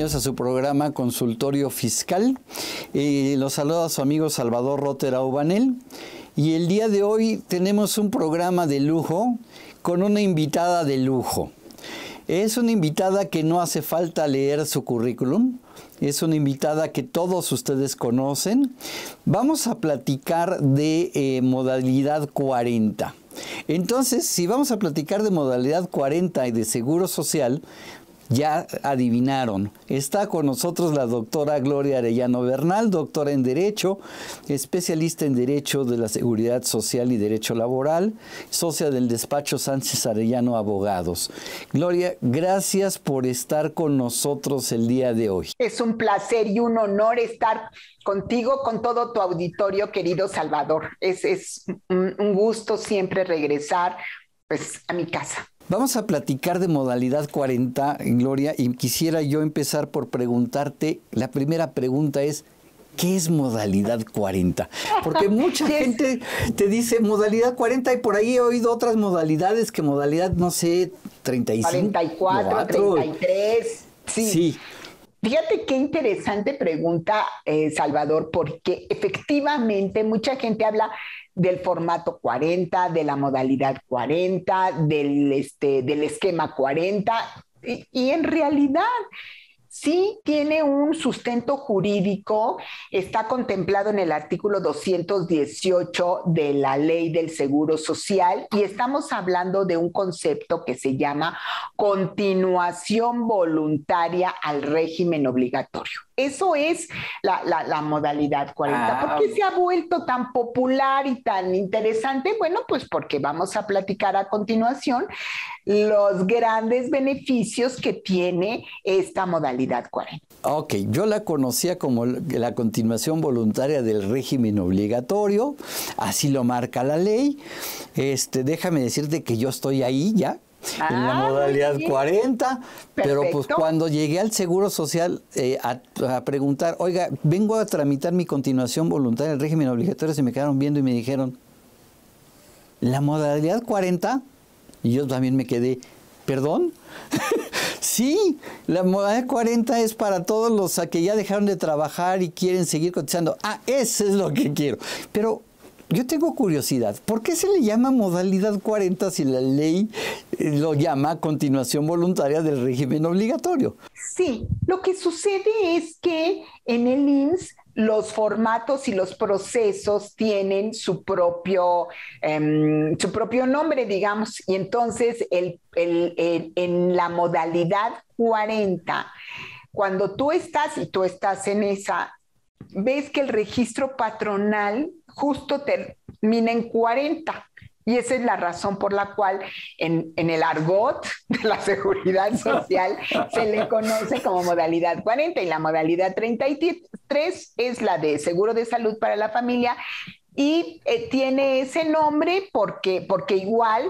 bienvenidos a su programa Consultorio Fiscal. Los saluda su amigo Salvador Rotter Aubanel. Y el día de hoy tenemos un programa de lujo con una invitada de lujo. Es una invitada que no hace falta leer su currículum. Es una invitada que todos ustedes conocen. Vamos a platicar de modalidad 40. Entonces, si vamos a platicar de modalidad 40 y de Seguro Social, ya adivinaron, está con nosotros la doctora Gloria Arellano Bernal, doctora en Derecho, especialista en Derecho de la Seguridad Social y Derecho Laboral, socia del despacho Sánchez Arellano Abogados. Gloria, gracias por estar con nosotros el día de hoy. Es un placer y un honor estar contigo, con todo tu auditorio, querido Salvador. Es un gusto siempre regresar pues, a mi casa. Vamos a platicar de modalidad 40, Gloria, y quisiera yo empezar por preguntarte, la primera pregunta es, ¿qué es modalidad 40? Porque mucha gente te dice modalidad 40 y por ahí he oído otras modalidades que modalidad, no sé, 35. 44, 33, sí. Fíjate qué interesante pregunta, Salvador, porque efectivamente mucha gente habla del formato 40, de la modalidad 40, del esquema 40, y en realidad sí tiene un sustento jurídico, está contemplado en el artículo 218 de la Ley del Seguro Social y estamos hablando de un concepto que se llama continuación voluntaria al régimen obligatorio. Eso es la modalidad 40. ¿Por qué se ha vuelto tan popular y tan interesante? Bueno, pues porque vamos a platicar a continuación los grandes beneficios que tiene esta modalidad 40. Ok, yo la conocía como la continuación voluntaria del régimen obligatorio, así lo marca la ley. Déjame decirte que yo estoy ahí ya. En la modalidad 40, pero pues cuando llegué al Seguro Social a preguntar, oiga, vengo a tramitar mi continuación voluntaria del régimen obligatorio, se me quedaron viendo y me dijeron, ¿la modalidad 40? Y yo también me quedé, ¿perdón? Sí, la modalidad 40 es para todos los que ya dejaron de trabajar y quieren seguir cotizando. Eso es lo que quiero. Pero yo tengo curiosidad, ¿por qué se le llama modalidad 40 si la ley lo llama continuación voluntaria del régimen obligatorio? Sí, lo que sucede es que en el IMSS los formatos y los procesos tienen su propio nombre, digamos, y entonces en la modalidad 40, cuando tú estás en esa, ves que el registro patronal justo termina en 40. Y esa es la razón por la cual en el argot de la seguridad social se le conoce como modalidad 40 y la modalidad 33 es la de seguro de salud para la familia. Y tiene ese nombre porque igual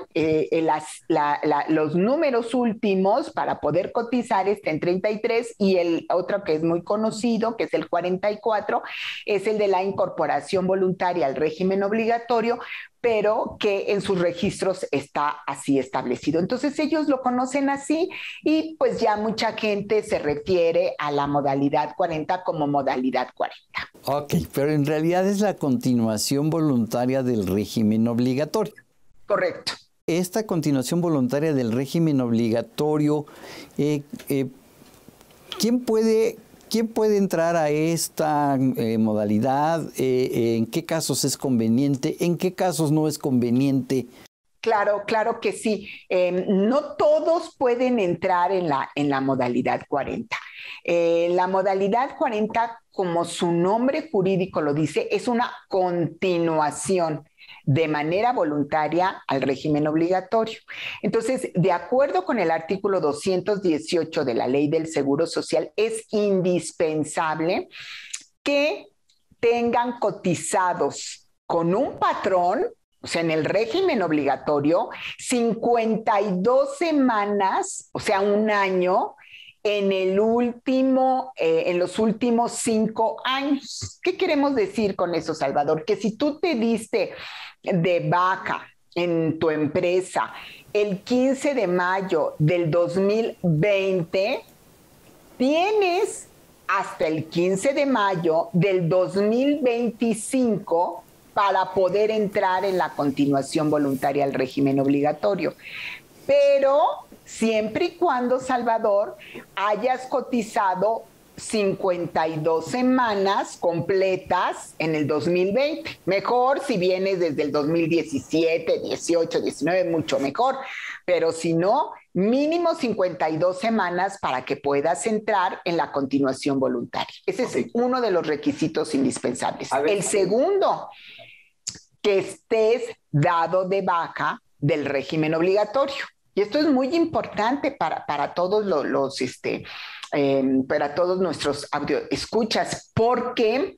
los números últimos para poder cotizar está en 33 y el otro que es muy conocido, que es el 44, es el de la incorporación voluntaria al régimen obligatorio, pero que en sus registros está así establecido. Entonces ellos lo conocen así y pues ya mucha gente se refiere a la modalidad 40 como modalidad 40. Ok, pero en realidad es la continuación voluntaria del régimen obligatorio. Correcto. Esta continuación voluntaria del régimen obligatorio, ¿quién puede entrar a esta modalidad? ¿En qué casos es conveniente? ¿En qué casos no es conveniente? Claro que sí. No todos pueden entrar en la modalidad 40. La modalidad 40, como su nombre jurídico lo dice, es una continuación de manera voluntaria al régimen obligatorio. Entonces, de acuerdo con el artículo 218 de la Ley del Seguro Social, es indispensable que tengan cotizados con un patrón, o sea, en el régimen obligatorio, 52 semanas, o sea, un año, en los últimos 5 años. ¿Qué queremos decir con eso, Salvador? Que si tú te diste de baja en tu empresa el 15 de mayo del 2020, Tienes hasta el 15 de mayo del 2025 para poder entrar en la continuación voluntaria al régimen obligatorio. Pero siempre y cuando, Salvador, hayas cotizado 52 semanas completas en el 2020. Mejor si vienes desde el 2017, 18, 19, mucho mejor. Pero si no, mínimo 52 semanas para que puedas entrar en la continuación voluntaria. Ese es uno de los requisitos indispensables. El segundo, que estés dado de baja del régimen obligatorio. Y esto es muy importante para todos para todos nuestros escuchas, porque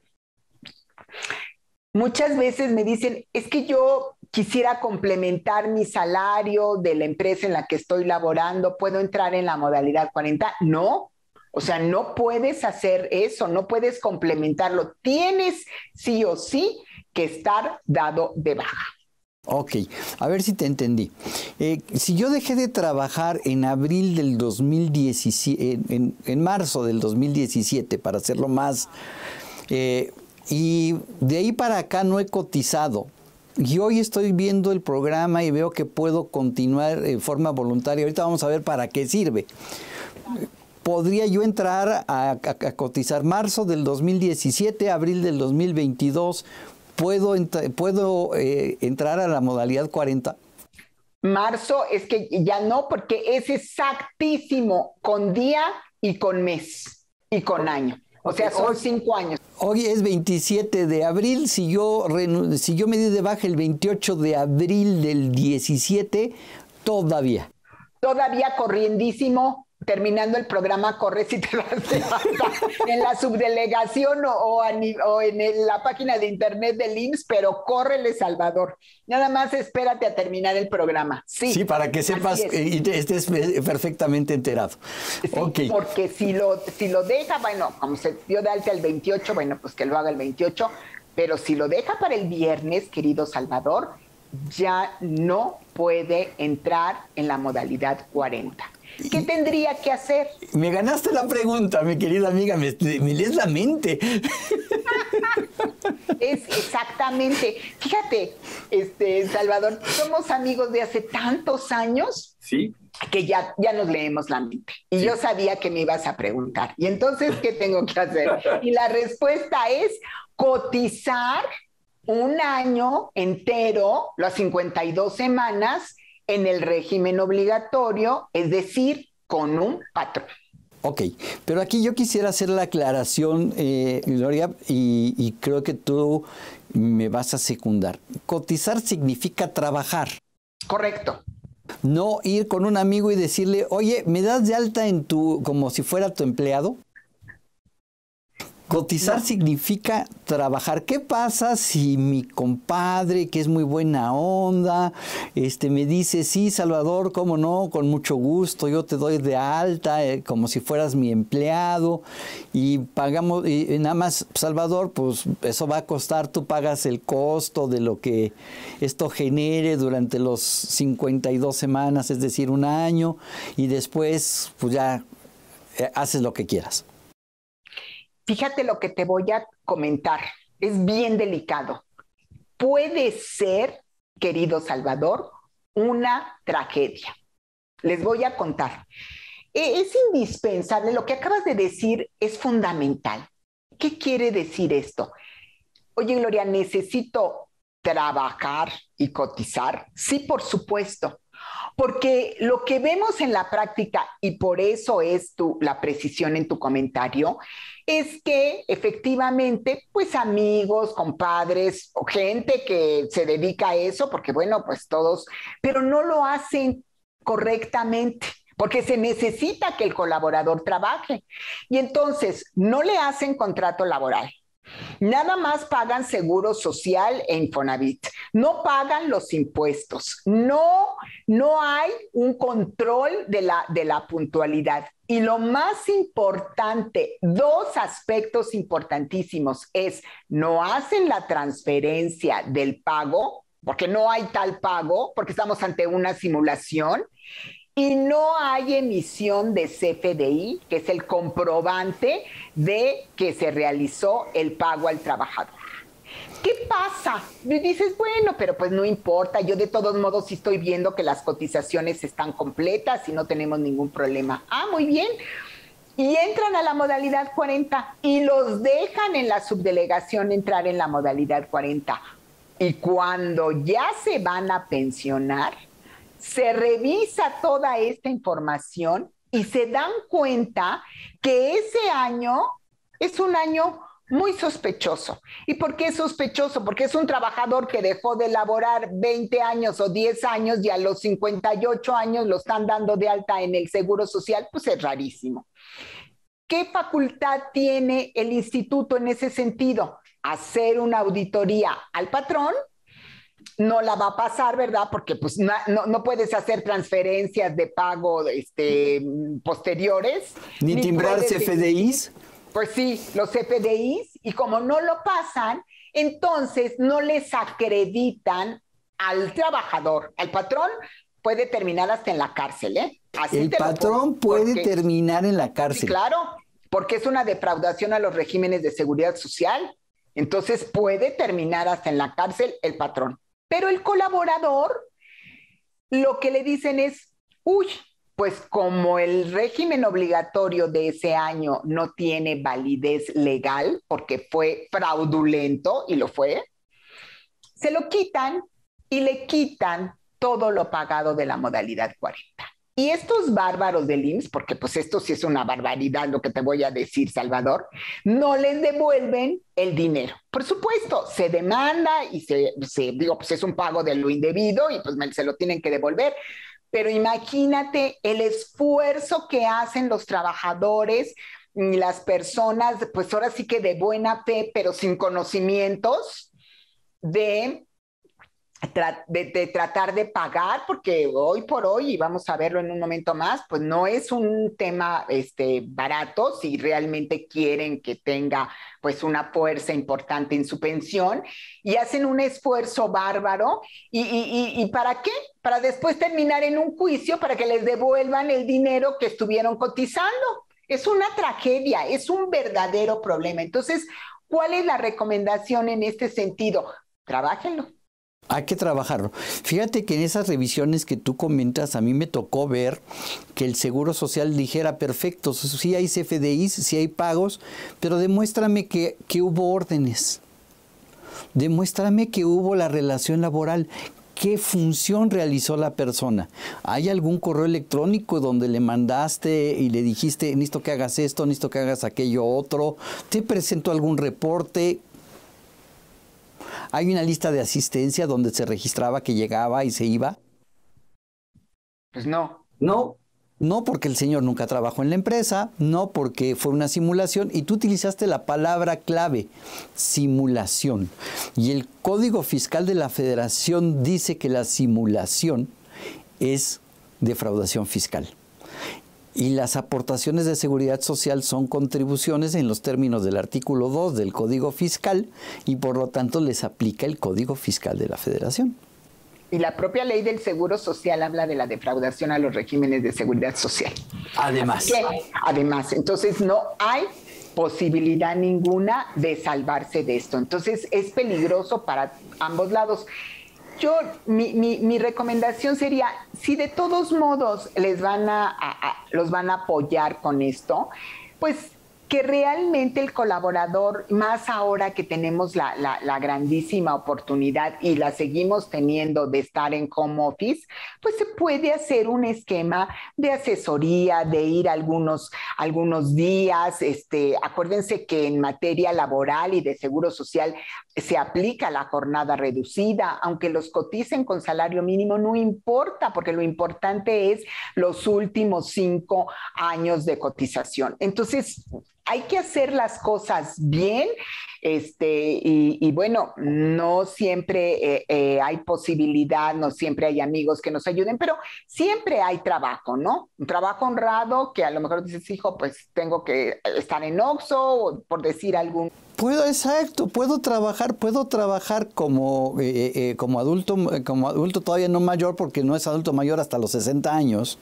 muchas veces me dicen, es que yo quisiera complementar mi salario de la empresa en la que estoy laborando, ¿puedo entrar en la modalidad 40? No, o sea, no puedes hacer eso, no puedes complementarlo. Tienes sí o sí que estar dado de baja. Ok, a ver si te entendí. Si yo dejé de trabajar en abril del 2017, en marzo del 2017, para hacerlo más, y de ahí para acá no he cotizado, y hoy estoy viendo el programa y veo que puedo continuar en forma voluntaria, ahorita vamos a ver para qué sirve. ¿Podría yo entrar a cotizar marzo del 2017, abril del 2022? ¿Puedo entrar a la modalidad 40? Marzo es que ya no, porque es exactísimo con día y con mes y con año. O sea, son 5 años. Hoy es 27 de abril. Si yo me di de baja el 28 de abril del 17, todavía. Todavía corriendísimo. Terminando el programa, corres y te vas de baja en la subdelegación o en la página de internet del IMSS, pero córrele, Salvador. Nada más espérate a terminar el programa. Sí, para que sepas y estés perfectamente enterado. Sí, okay. Porque si lo deja, bueno, como se dio de alta el 28, bueno, pues que lo haga el 28, pero si lo deja para el viernes, querido Salvador, ya no puede entrar en la modalidad 40. ¿Qué tendría que hacer? Me ganaste la pregunta, mi querida amiga, me lees la mente. Es exactamente. Fíjate, Salvador, somos amigos de hace tantos años, sí, que ya nos leemos la mente. Y sí, yo sabía que me ibas a preguntar. Y entonces, ¿qué tengo que hacer? Y la respuesta es cotizar un año entero, las 52 semanas, en el régimen obligatorio, es decir, con un patrón. Ok, pero aquí yo quisiera hacer la aclaración, Gloria, y creo que tú me vas a secundar. Cotizar significa trabajar. Correcto. No ir con un amigo y decirle, oye, ¿me das de alta como si fuera tu empleado? Cotizar significa trabajar. ¿Qué pasa si mi compadre, que es muy buena onda, me dice, sí, Salvador, cómo no, con mucho gusto, yo te doy de alta, como si fueras mi empleado, y pagamos, y nada más, Salvador, pues eso va a costar, tú pagas el costo de lo que esto genere durante los 52 semanas, es decir, un año, y después, pues ya haces lo que quieras. Fíjate lo que te voy a comentar, es bien delicado. Puede ser, querido Salvador, una tragedia. Les voy a contar. Es indispensable, lo que acabas de decir es fundamental. ¿Qué quiere decir esto? Oye, Gloria, ¿necesito trabajar y cotizar? Sí, por supuesto. Porque lo que vemos en la práctica, y por eso es la precisión en tu comentario, es que efectivamente, pues amigos, compadres, o gente que se dedica a eso, porque bueno, pues todos, pero no lo hacen correctamente, porque se necesita que el colaborador trabaje. Y entonces no le hacen contrato laboral. Nada más pagan seguro social e Infonavit, no pagan los impuestos, no hay un control de la puntualidad. Y lo más importante, 2 aspectos importantísimos es, no hacen la transferencia del pago, porque no hay tal pago, porque estamos ante una simulación, y no hay emisión de CFDI, que es el comprobante de que se realizó el pago al trabajador. ¿Qué pasa? Y dices, bueno, pero pues no importa, yo de todos modos estoy viendo que las cotizaciones están completas y no tenemos ningún problema. Ah, muy bien. Y entran a la modalidad 40 y los dejan en la subdelegación entrar en la modalidad 40. Y cuando ya se van a pensionar, se revisa toda esta información y se dan cuenta que ese año es un año muy sospechoso. ¿Y por qué es sospechoso? Porque es un trabajador que dejó de laborar 20 años o 10 años y a los 58 años lo están dando de alta en el Seguro Social, pues es rarísimo. ¿Qué facultad tiene el instituto en ese sentido? Hacer una auditoría al patrón. No la va a pasar, ¿verdad? Porque pues no puedes hacer transferencias de pago posteriores. Ni timbrar CFDIs. Pues sí, los CFDIs, y como no lo pasan, entonces no les acreditan al trabajador. Al patrón puede terminar hasta en la cárcel, ¿eh? Así el patrón puede terminar en la cárcel. Sí, claro, porque es una defraudación a los regímenes de seguridad social. Entonces puede terminar hasta en la cárcel el patrón. Pero el colaborador, lo que le dicen es, uy, pues como el régimen obligatorio de ese año no tiene validez legal porque fue fraudulento, y lo fue, se lo quitan y le quitan todo lo pagado de la modalidad 40. Y estos bárbaros del IMSS, porque pues esto sí es una barbaridad lo que te voy a decir, Salvador, no les devuelven el dinero. Por supuesto, se demanda y digo, pues es un pago de lo indebido y pues se lo tienen que devolver. Pero imagínate el esfuerzo que hacen los trabajadores y las personas, pues ahora sí que de buena fe, pero sin conocimientos de tratar de pagar, porque hoy por hoy, y vamos a verlo en un momento más, pues no es un tema barato si realmente quieren que tenga pues una fuerza importante en su pensión, y hacen un esfuerzo bárbaro, ¿y para qué? Para después terminar en un juicio para que les devuelvan el dinero que estuvieron cotizando. Es una tragedia, es un verdadero problema. Entonces, ¿cuál es la recomendación en este sentido? Trabájenlo. Hay que trabajarlo. Fíjate que en esas revisiones que tú comentas, a mí me tocó ver que el Seguro Social dijera, perfecto, sí hay CFDIs, sí hay pagos, pero demuéstrame que hubo órdenes. Demuéstrame que hubo la relación laboral. ¿Qué función realizó la persona? ¿Hay algún correo electrónico donde le mandaste y le dijiste, necesito que hagas esto, necesito que hagas aquello otro? ¿Te presentó algún reporte? ¿Hay una lista de asistencia donde se registraba que llegaba y se iba? Pues no. No porque el señor nunca trabajó en la empresa, no porque fue una simulación, y tú utilizaste la palabra clave, simulación. Y el Código Fiscal de la Federación dice que la simulación es defraudación fiscal. Y las aportaciones de seguridad social son contribuciones en los términos del artículo 2 del Código Fiscal, y por lo tanto les aplica el Código Fiscal de la Federación. Y la propia ley del Seguro Social habla de la defraudación a los regímenes de seguridad social. Además, entonces no hay posibilidad ninguna de salvarse de esto. Entonces es peligroso para ambos lados. Mi recomendación sería, si de todos modos los van a apoyar con esto, pues que realmente el colaborador, más ahora que tenemos la grandísima oportunidad y la seguimos teniendo de estar en home office, pues se puede hacer un esquema de asesoría, de ir algunos días. Acuérdense que en materia laboral y de seguro social se aplica la jornada reducida, aunque los coticen con salario mínimo, no importa, porque lo importante es los últimos 5 años de cotización. Entonces, hay que hacer las cosas bien, y bueno, no siempre hay posibilidad, no siempre hay amigos que nos ayuden, pero siempre hay trabajo, ¿no? Un trabajo honrado que a lo mejor dices, hijo, pues tengo que estar en Oxxo, por decir algún... puedo trabajar como adulto todavía no mayor, porque no es adulto mayor hasta los 60 años.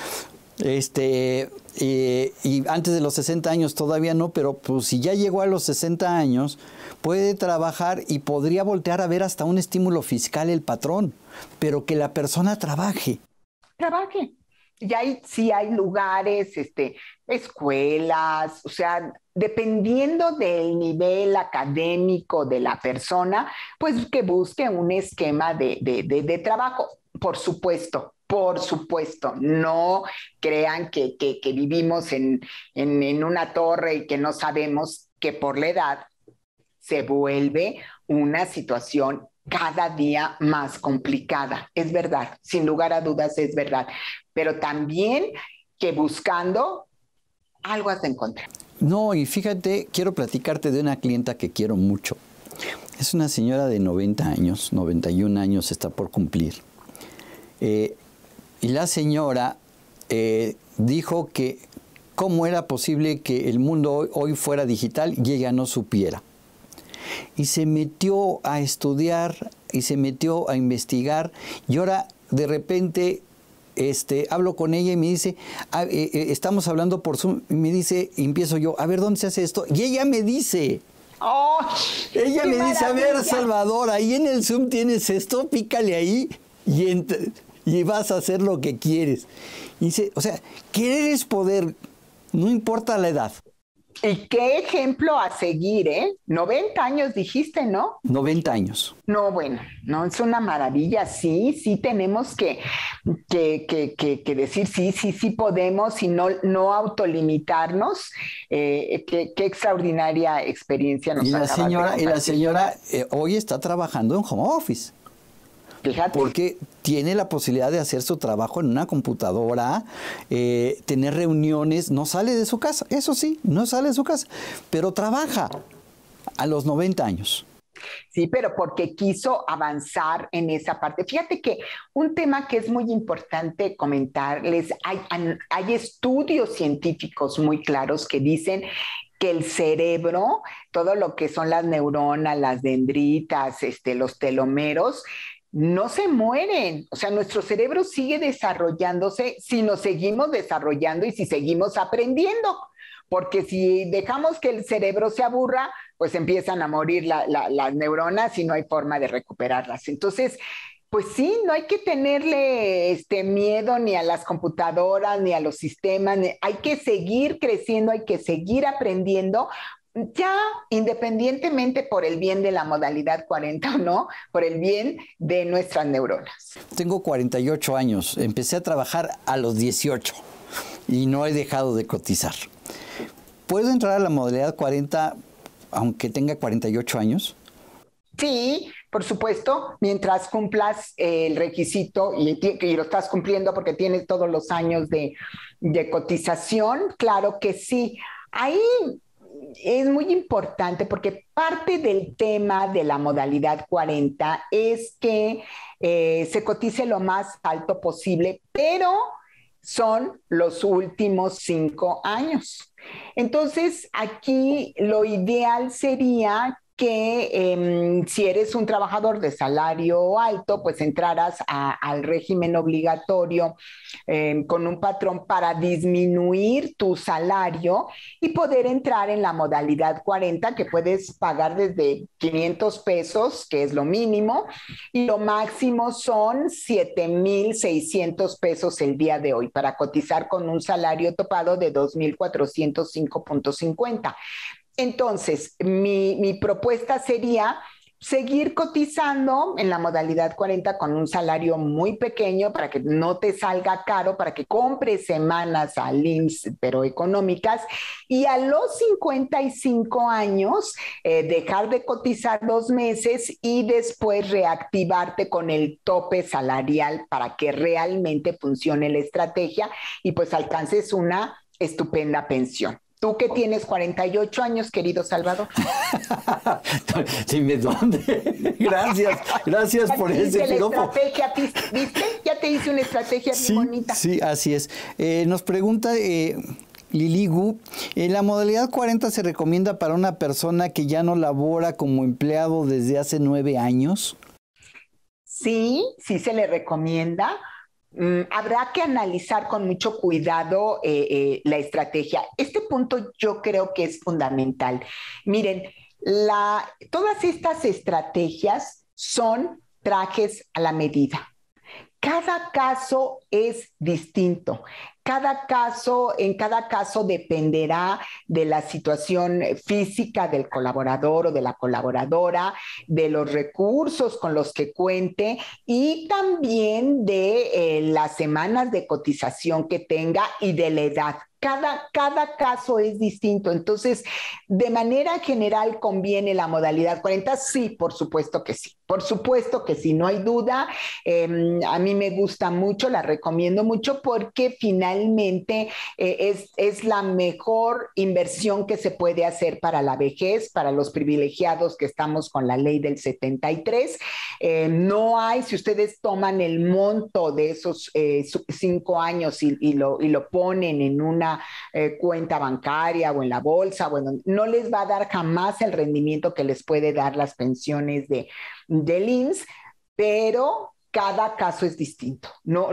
Y antes de los 60 años todavía no, pero pues si ya llegó a los 60 años, puede trabajar y podría voltear a ver hasta un estímulo fiscal el patrón, pero que la persona trabaje. Trabaje. Y sí hay lugares, escuelas, o sea, dependiendo del nivel académico de la persona, pues que busque un esquema de trabajo, por supuesto. Por supuesto, no crean que vivimos en una torre y que no sabemos que por la edad se vuelve una situación cada día más complicada. Es verdad, sin lugar a dudas es verdad, pero también que buscando algo has de encontrar. No, y fíjate, quiero platicarte de una clienta que quiero mucho. Es una señora de 90 años, 91 años está por cumplir. Y la señora dijo que cómo era posible que el mundo hoy fuera digital y ella no supiera. Y se metió a estudiar y se metió a investigar, y ahora de repente hablo con ella y me dice, estamos hablando por Zoom, y me dice, y empiezo yo, a ver, ¿dónde se hace esto? Y ella me dice... ¡Oh, ella me dice, a ver, Salvador, ahí en el Zoom tienes esto, pícale ahí y vas a hacer lo que quieres. Y dice, o sea, querer es poder, no importa la edad. Y qué ejemplo a seguir, ¿eh? 90 años dijiste, ¿no? 90 años. No, bueno, no, es una maravilla, sí tenemos que decir sí podemos y no autolimitarnos. Qué extraordinaria experiencia nos acabas de compartir. Y la señora hoy está trabajando en home office. Fíjate. Porque tiene la posibilidad de hacer su trabajo en una computadora, tener reuniones, no sale de su casa, eso sí, no sale de su casa, pero trabaja a los 90 años. Sí, pero porque quiso avanzar en esa parte. Fíjate que un tema que es muy importante comentarles, hay estudios científicos muy claros que dicen que el cerebro, todo lo que son las neuronas, las dendritas, los telómeros, no se mueren. O sea, nuestro cerebro sigue desarrollándose si nos seguimos desarrollando y si seguimos aprendiendo. Porque si dejamos que el cerebro se aburra, pues empiezan a morir las neuronas y no hay forma de recuperarlas. Entonces, pues sí, no hay que tenerle miedo ni a las computadoras, ni a los sistemas. Hay que seguir creciendo, hay que seguir aprendiendo, ya independientemente por el bien de la modalidad 40 o no, por el bien de nuestras neuronas. Tengo 48 años, empecé a trabajar a los 18 y no he dejado de cotizar. ¿Puedo entrar a la modalidad 40 aunque tenga 48 años? Sí, por supuesto, mientras cumplas el requisito y lo estás cumpliendo porque tienes todos los años de cotización, claro que sí. Ahí es muy importante porque parte del tema de la modalidad 40 es que se cotice lo más alto posible, pero son los últimos 5 años. Entonces, aquí lo ideal sería que si eres un trabajador de salario alto, pues entraras al régimen obligatorio con un patrón para disminuir tu salario y poder entrar en la modalidad 40, que puedes pagar desde 500 pesos, que es lo mínimo, y lo máximo son 7,600 pesos el día de hoy para cotizar con un salario topado de 2,405.50. Entonces, mi propuesta sería seguir cotizando en la modalidad 40 con un salario muy pequeño para que no te salga caro, para que compres semanas al IMSS, pero económicas, y a los 55 años dejar de cotizar 2 meses y después reactivarte con el tope salarial para que realmente funcione la estrategia y pues alcances una estupenda pensión. Tú que tienes 48 años, querido Salvador. Dime dónde. Gracias por ese piropo. Estrategia, ¿viste? Ya te hice una estrategia muy bonita. Sí, así es. Nos pregunta Liligu, ¿la modalidad 40 se recomienda para una persona que ya no labora como empleado desde hace 9 años? Sí, sí se le recomienda. Habrá que analizar con mucho cuidado la estrategia. Este punto yo creo que es fundamental. Miren, todas estas estrategias son trajes a la medida. Cada caso es distinto. En cada caso dependerá de la situación física del colaborador o de la colaboradora, de los recursos con los que cuente y también de las semanas de cotización que tenga y de la edad. Cada caso es distinto. Entonces, de manera general, ¿conviene la modalidad 40? Sí, por supuesto que sí. Por supuesto que sí, no hay duda. A mí me gusta mucho, la recomiendo mucho porque finalmente es la mejor inversión que se puede hacer para la vejez, para los privilegiados que estamos con la ley del 73. No hay, si ustedes toman el monto de esos 5 años y lo ponen en una cuenta bancaria o en la bolsa, bueno, no les va a dar jamás el rendimiento que les puede dar las pensiones del IMSS, pero cada caso es distinto. No.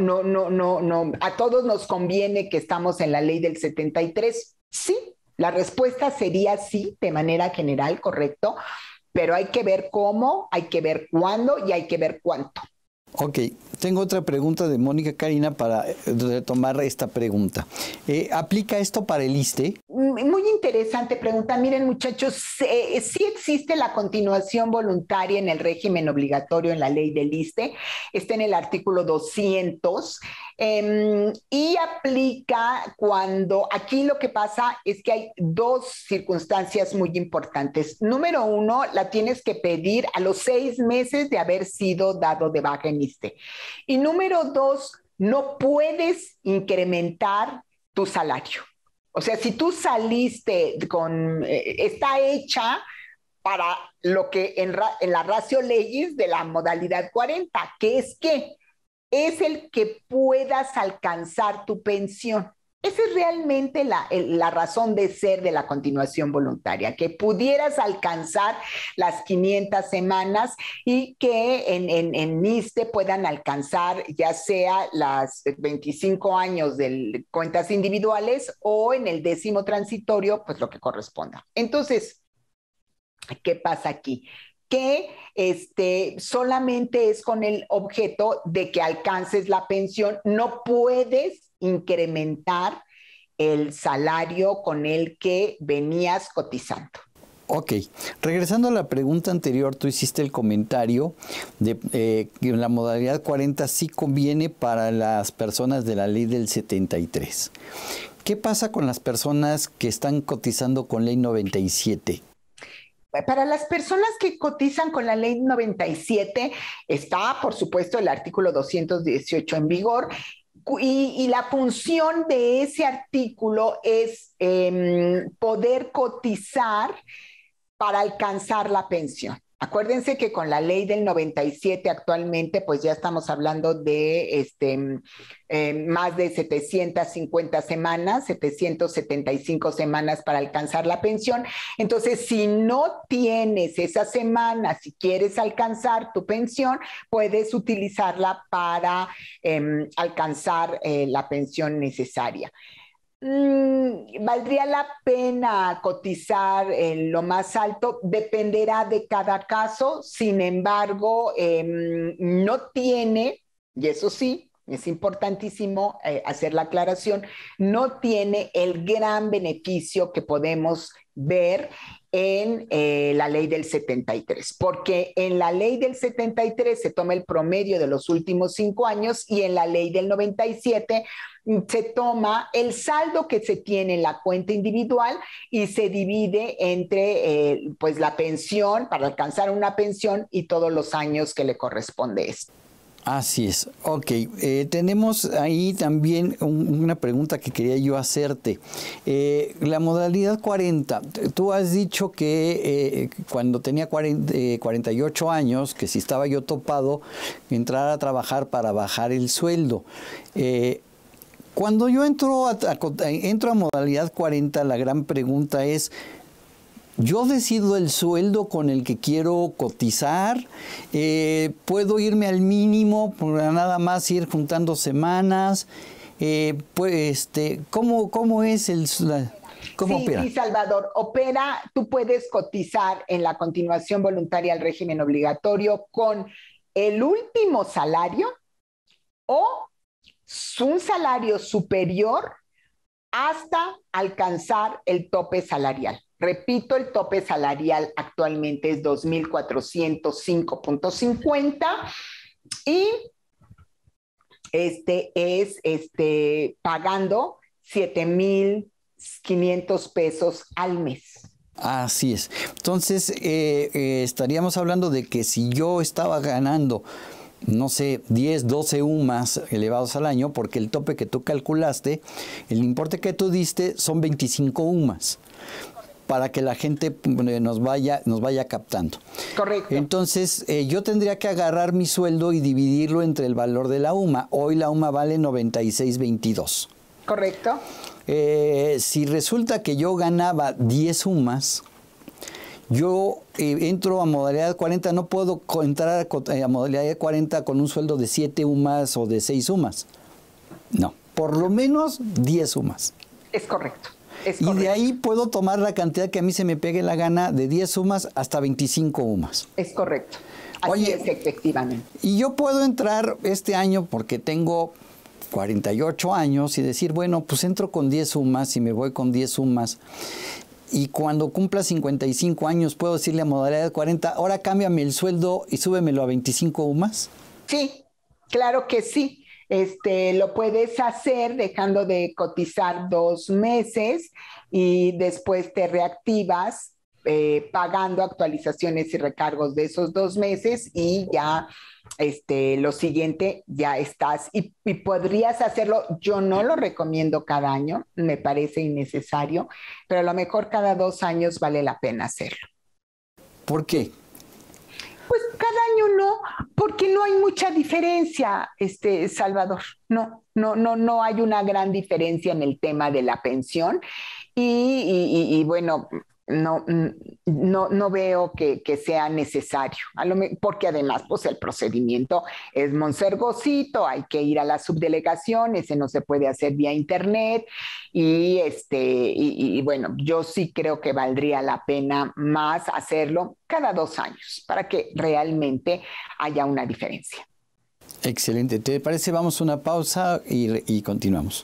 A todos nos conviene que estamos en la ley del 73. Sí, la respuesta sería sí, de manera general, correcto, pero hay que ver cómo, hay que ver cuándo y hay que ver cuánto. Ok, tengo otra pregunta de Mónica Karina para retomar esta pregunta. ¿Aplica esto para el ISSSTE? Muy interesante pregunta. Miren, muchachos, sí existe la continuación voluntaria en el régimen obligatorio en la ley del ISSSTE. Está en el artículo 200 y aplica cuando aquí lo que pasa es que hay 2 circunstancias muy importantes. Número 1, la tienes que pedir a los 6 meses de haber sido dado de baja en ISSSTE. Y número 2, no puedes incrementar tu salario. O sea, si tú saliste está hecha para lo que en la ratio legis de la modalidad 40, que es el que puedas alcanzar tu pensión. Esa es realmente la razón de ser de la continuación voluntaria, que pudieras alcanzar las 500 semanas y que en ISSSTE puedan alcanzar ya sea las 25 años de cuentas individuales o en el 10º transitorio, pues lo que corresponda. Entonces, ¿qué pasa aquí? Que solamente es con el objeto de que alcances la pensión, no puedes incrementar el salario con el que venías cotizando. Ok, regresando a la pregunta anterior, tú hiciste el comentario de que la modalidad 40 sí conviene para las personas de la ley del 73. ¿Qué pasa con las personas que están cotizando con ley 97? Para las personas que cotizan con la ley 97, está, por supuesto, el artículo 218 en vigor. Y la función de ese artículo es poder cotizar para alcanzar la pensión. Acuérdense que con la ley del 97 actualmente, pues ya estamos hablando de más de 750 semanas, 775 semanas para alcanzar la pensión. Entonces, si no tienes esas semanas, si quieres alcanzar tu pensión, puedes utilizarla para alcanzar la pensión necesaria. ¿Valdría la pena cotizar en lo más alto? Dependerá de cada caso. Sin embargo, no tiene, y eso sí, es importantísimo hacer la aclaración, no tiene el gran beneficio que podemos ver en la ley del 73, porque en la ley del 73 se toma el promedio de los últimos 5 años y en la ley del 97 se toma el saldo que se tiene en la cuenta individual y se divide entre pues la pensión, para alcanzar una pensión y todos los años que le corresponde esto. Así es. Ok, tenemos ahí también una pregunta que quería yo hacerte. La modalidad 40, tú has dicho que cuando tenía 48 años, que si estaba yo topado, entrar a trabajar para bajar el sueldo. Cuando yo entro a modalidad 40, la gran pregunta es, ¿yo decido el sueldo con el que quiero cotizar? ¿Puedo irme al mínimo para nada más ir juntando semanas? ¿Cómo es cómo opera? Sí, Salvador, opera, tú puedes cotizar en la continuación voluntaria al régimen obligatorio con el último salario o un salario superior hasta alcanzar el tope salarial. Repito, el tope salarial actualmente es 2,405.50 y pagando 7,500 pesos al mes. Así es. Entonces, estaríamos hablando de que si yo estaba ganando, no sé, 10, 12 UMAS elevados al año, porque el tope que tú calculaste, el importe que tú diste son 25 UMAS, para que la gente nos vaya captando. Correcto. Entonces, yo tendría que agarrar mi sueldo y dividirlo entre el valor de la UMA. Hoy la UMA vale 96.22. Correcto. Si resulta que yo ganaba 10 UMAS, yo entro a modalidad 40, no puedo entrar a modalidad 40 con un sueldo de 7 UMAS o de 6 UMAS. No, por lo menos 10 UMAS. Es correcto. Y de ahí puedo tomar la cantidad que a mí se me pegue la gana, de 10 UMAS hasta 25 UMAS. Es correcto. Así es, efectivamente. Y yo puedo entrar este año porque tengo 48 años y decir, bueno, pues entro con 10 UMAS y me voy con 10 UMAS. Y cuando cumpla 55 años puedo decirle a modalidad 40, ahora cámbiame el sueldo y súbemelo a 25 UMAS. Sí, claro que sí. Lo puedes hacer dejando de cotizar 2 meses y después te reactivas pagando actualizaciones y recargos de esos 2 meses y ya lo siguiente ya estás y podrías hacerlo. Yo no lo recomiendo cada año, me parece innecesario, pero a lo mejor cada 2 años vale la pena hacerlo. ¿Por qué? Pues cada año no, porque no hay mucha diferencia, Salvador. No hay una gran diferencia en el tema de la pensión y bueno, no veo que sea necesario, porque además pues el procedimiento es monsergocito, hay que ir a la subdelegación, ese no se puede hacer vía internet y bueno, yo sí creo que valdría la pena más hacerlo cada 2 años para que realmente haya una diferencia. Excelente, ¿te parece? Vamos a una pausa y continuamos.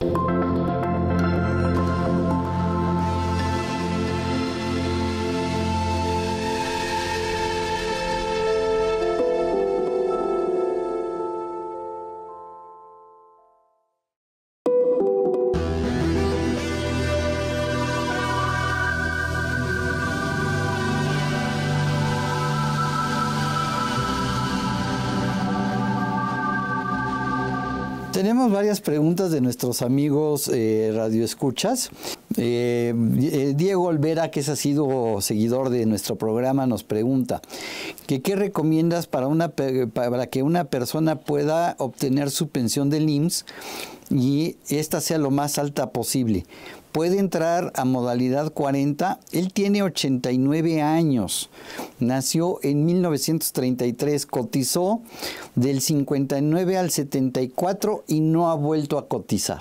Tenemos varias preguntas de nuestros amigos radioescuchas. Diego Olvera, que ha sido seguidor de nuestro programa, nos pregunta que ¿qué recomiendas para que una persona pueda obtener su pensión del IMSS y esta sea lo más alta posible? Puede entrar a modalidad 40. Él tiene 89 años. Nació en 1933. Cotizó del 59 al 74 y no ha vuelto a cotizar.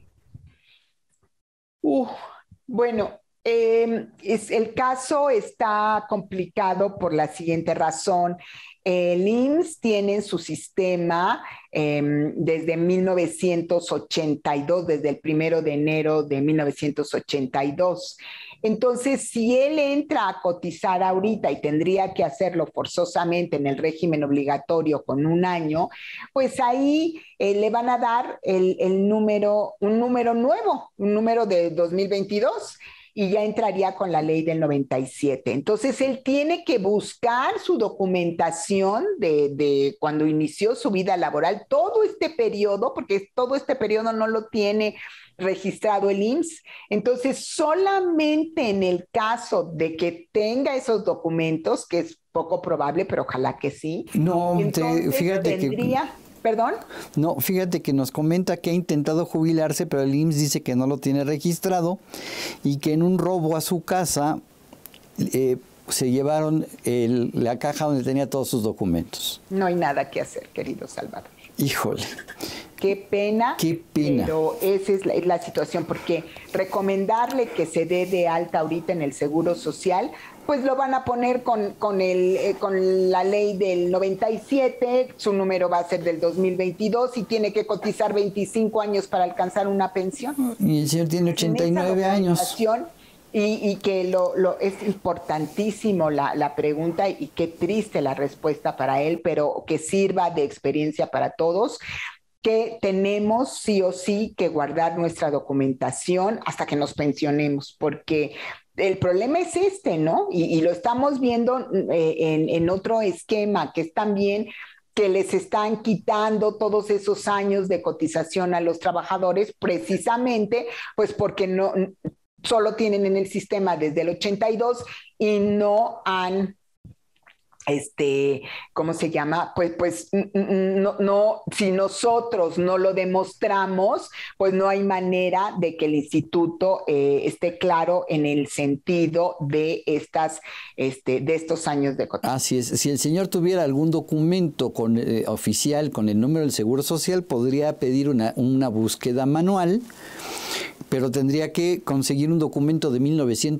Bueno, el caso está complicado por la siguiente razón. El IMSS tiene en su sistema desde 1982, desde el 1 de enero de 1982. Entonces, si él entra a cotizar ahorita y tendría que hacerlo forzosamente en el régimen obligatorio con 1 año, pues ahí le van a dar un número nuevo, un número de 2022. Y ya entraría con la ley del 97. Entonces, él tiene que buscar su documentación de cuando inició su vida laboral, todo este periodo, porque todo este periodo no lo tiene registrado el IMSS. Entonces, solamente en el caso de que tenga esos documentos, que es poco probable, pero ojalá que sí. No, entonces fíjate tendría... ¿Perdón? No, fíjate que nos comenta que ha intentado jubilarse, pero el IMSS dice que no lo tiene registrado y que en un robo a su casa se llevaron la caja donde tenía todos sus documentos. No hay nada que hacer, querido Salvador. Híjole. Qué pena. Qué pena. Pero esa es la situación, porque recomendarle que se dé de alta ahorita en el Seguro Social, pues lo van a poner con la ley del 97, su número va a ser del 2022 y tiene que cotizar 25 años para alcanzar una pensión. Y el señor tiene 89 años. Y que es importantísimo la pregunta y qué triste la respuesta para él, pero que sirva de experiencia para todos, que tenemos sí o sí que guardar nuestra documentación hasta que nos pensionemos, porque el problema es ¿no? Y lo estamos viendo en otro esquema, que es también que les están quitando todos esos años de cotización a los trabajadores, precisamente pues porque no solo tienen en el sistema desde el 82 y no han ¿cómo se llama? Pues no, si nosotros no lo demostramos, pues no hay manera de que el instituto esté claro en el sentido de estos años de cotización. Así es. Si el señor tuviera algún documento oficial con el número del Seguro Social, podría pedir una búsqueda manual, pero tendría que conseguir un documento de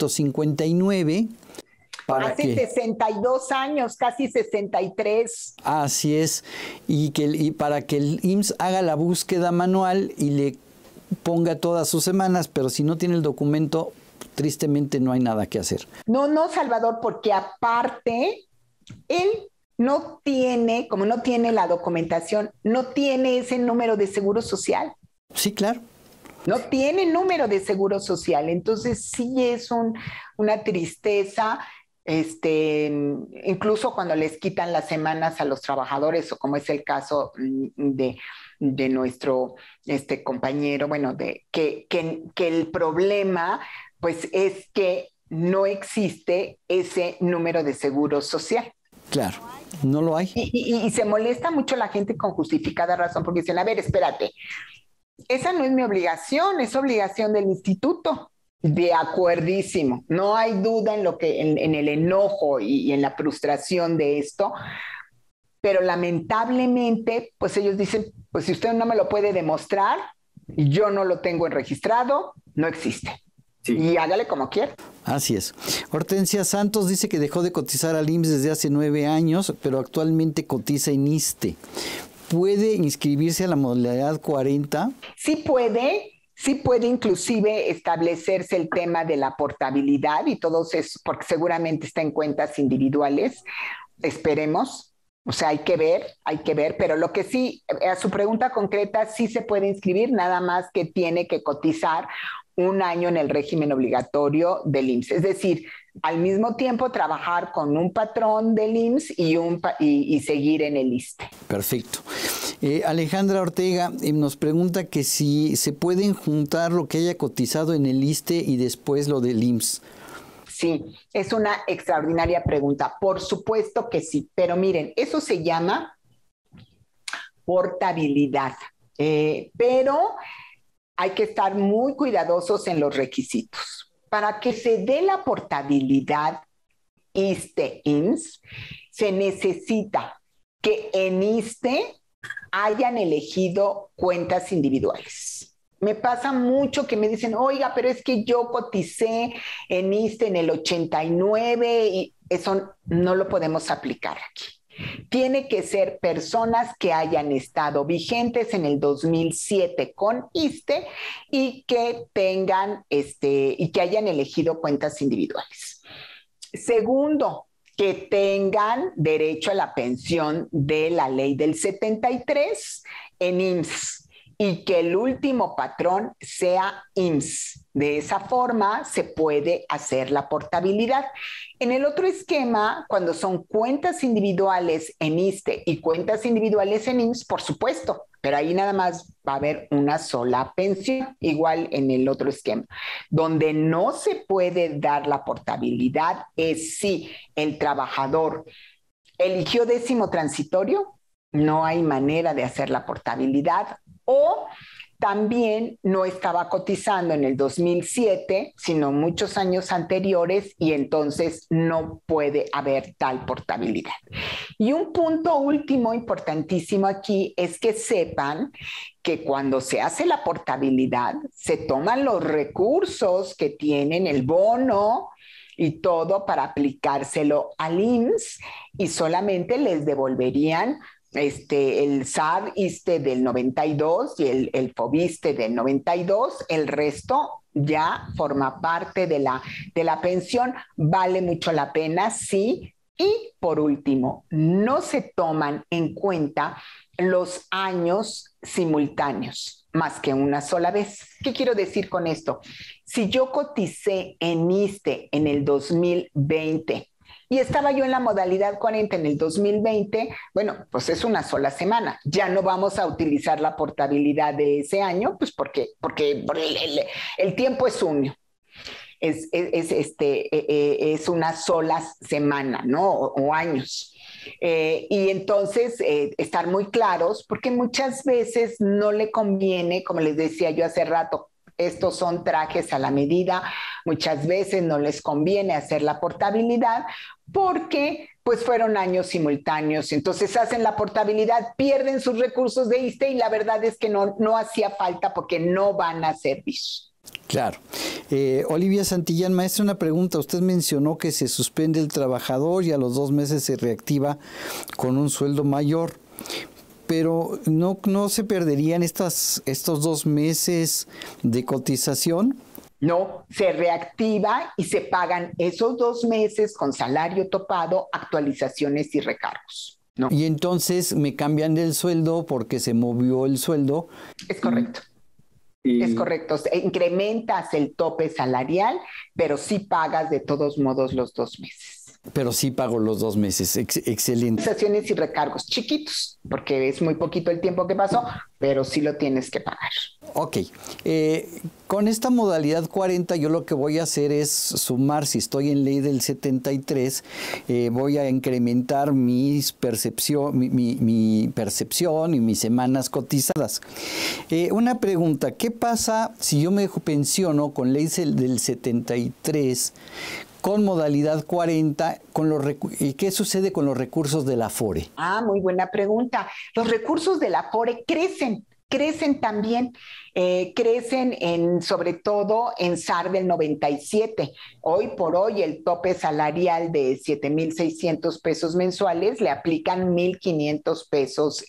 1959. Hace 62 años, casi 63. Así es, y para que el IMSS haga la búsqueda manual y le ponga todas sus semanas, pero si no tiene el documento, tristemente no hay nada que hacer. No, Salvador, porque aparte, él no tiene, como no tiene la documentación, no tiene ese número de seguro social. Sí, claro. No tiene número de seguro social, entonces sí es una tristeza. Incluso cuando les quitan las semanas a los trabajadores, o como es el caso de nuestro compañero, bueno, que el problema pues es que no existe ese número de seguro social. Claro, no lo hay. Y se molesta mucho la gente con justificada razón, porque dicen, a ver, espérate, esa no es mi obligación, es obligación del instituto. De acuerdísimo, no hay duda en el enojo y en la frustración de esto, pero lamentablemente, pues ellos dicen, pues si usted no me lo puede demostrar, yo no lo tengo registrado, no existe. Sí. Y hágale como quiera. Así es. Hortensia Santos dice que dejó de cotizar al IMSS desde hace 9 años, pero actualmente cotiza en ISSSTE. ¿Puede inscribirse a la modalidad 40? Sí puede. Sí puede inclusive establecerse el tema de la portabilidad y todo eso, porque seguramente está en cuentas individuales. Esperemos. O sea, hay que ver, pero lo que sí, a su pregunta concreta, sí se puede inscribir, nada más que tiene que cotizar 1 año en el régimen obligatorio del IMSS. Es decir, al mismo tiempo trabajar con un patrón del IMSS y seguir en el ISSSTE. Perfecto. Alejandra Ortega nos pregunta que si se pueden juntar lo que haya cotizado en el ISSSTE y después lo del IMSS. Sí, es una extraordinaria pregunta. Por supuesto que sí, pero miren, eso se llama portabilidad, pero hay que estar muy cuidadosos en los requisitos. Para que se dé la portabilidad ISSSTE-IMSS, se necesita que en ISSSTE hayan elegido cuentas individuales. Me pasa mucho que me dicen, oiga, pero es que yo coticé en ISSSTE en el 89 y eso no lo podemos aplicar aquí. Tiene que ser personas que hayan estado vigentes en el 2007 con ISSSTE y que tengan y que hayan elegido cuentas individuales. Segundo, que tengan derecho a la pensión de la ley del 73 en IMSS y que el último patrón sea IMSS. De esa forma se puede hacer la portabilidad. En el otro esquema, cuando son cuentas individuales en ISSSTE y cuentas individuales en IMSS, por supuesto, pero ahí nada más va a haber una sola pensión, igual en el otro esquema. Donde no se puede dar la portabilidad es si el trabajador eligió décimo transitorio no hay manera de hacer la portabilidad, o también no estaba cotizando en el 2007, sino muchos años anteriores, y entonces no puede haber tal portabilidad. Y un punto último importantísimo aquí es que sepan que cuando se hace la portabilidad, se toman los recursos que tienen, el bono y todo, para aplicárselo al IMSS, y solamente les devolverían el SAR-ISSSTE del 92 y el FOBISSSTE del 92, el resto ya forma parte de la pensión, vale mucho la pena, sí. Y por último, no se toman en cuenta los años simultáneos más que una sola vez. ¿Qué quiero decir con esto? Si yo coticé en ISSSTE en el 2020 y estaba yo en la modalidad 40 en el 2020, bueno, pues es una sola semana. Ya no vamos a utilizar la portabilidad de ese año, pues porque el tiempo es uno. Es una sola semana, ¿no? O años. Y entonces estar muy claros, porque muchas veces no le conviene, como les decía yo hace rato, estos son trajes a la medida, muchas veces no les conviene hacer la portabilidad porque pues fueron años simultáneos, entonces hacen la portabilidad, pierden sus recursos de ISSSTE y la verdad es que no hacía falta porque no van a servir. Claro. Olivia Santillán, maestra, una pregunta. Usted mencionó que se suspende el trabajador y a los 2 meses se reactiva con un sueldo mayor, pero ¿no se perderían estos 2 meses de cotización? No, se reactiva y se pagan esos 2 meses con salario topado, actualizaciones y recargos. No. Y entonces me cambian el sueldo porque se movió el sueldo. Es correcto. Es correcto, incrementas el tope salarial, pero sí pagas de todos modos los 2 meses. Pero sí pago los 2 meses, excelente. Actualizaciones y recargos chiquitos, porque es muy poquito el tiempo que pasó, pero sí lo tienes que pagar. Ok, con esta modalidad 40 yo lo que voy a hacer es sumar, si estoy en ley del 73, voy a incrementar mi percepción y mis semanas cotizadas. Una pregunta, ¿qué pasa si yo me pensiono con ley del 73 con modalidad 40, ¿y qué sucede con los recursos del Afore? Ah, muy buena pregunta. Los recursos del Afore crecen también, crecen sobre todo en SAR del 97. Hoy por hoy el tope salarial de 7,600 pesos mensuales le aplican 1,500 pesos